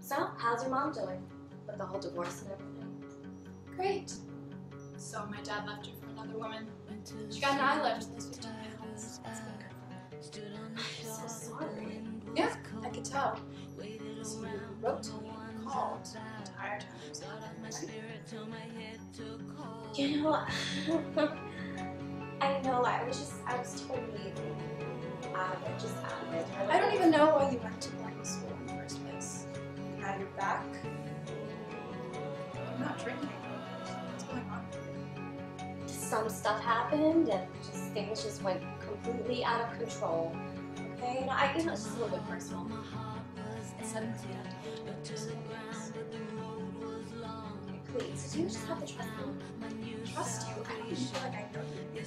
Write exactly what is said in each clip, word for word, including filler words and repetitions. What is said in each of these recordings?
So, how's your mom doing? With the whole divorce and everything? Great. So my dad left her for another woman. She got an eye lift and those fifteen pounds. That's been good for her. I'm so sorry. Yeah, I could tell. So you wrote to me and called the entire time. So You know, I know, I was just, I was totally out of it, just out of it. I don't even know why you went to boarding school in the first place. Now you're back. I'm not drinking. What's going on? Some stuff happened and just things just went completely out of control. Okay, you know, I, you know, it's just a little bit personal. I said it to you. Just Please, you just have to trust me. trust you. I don't even feel like I know you.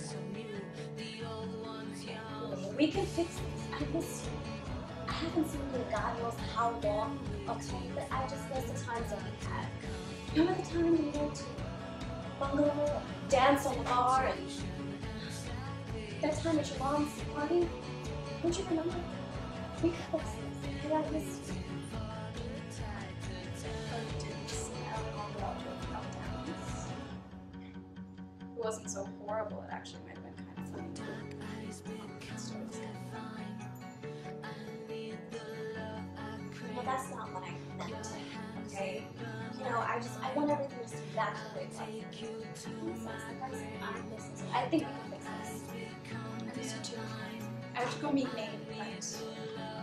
We can fix this. I miss you. I haven't seen you in God knows how long. Okay, but I just miss the times that we had. Remember the time we went to bungalow, dance on the bar, and that time at your mom's party? Don't you remember? We could fix this. And I miss you. It wasn't so horrible. It actually might have been kind of funny too. Well, that's not what I meant. Okay? You know, I just, I want everything just to be back to the way it was. I miss us. I miss us. I think we can fix this. I miss you too. I have to go meet Nate, but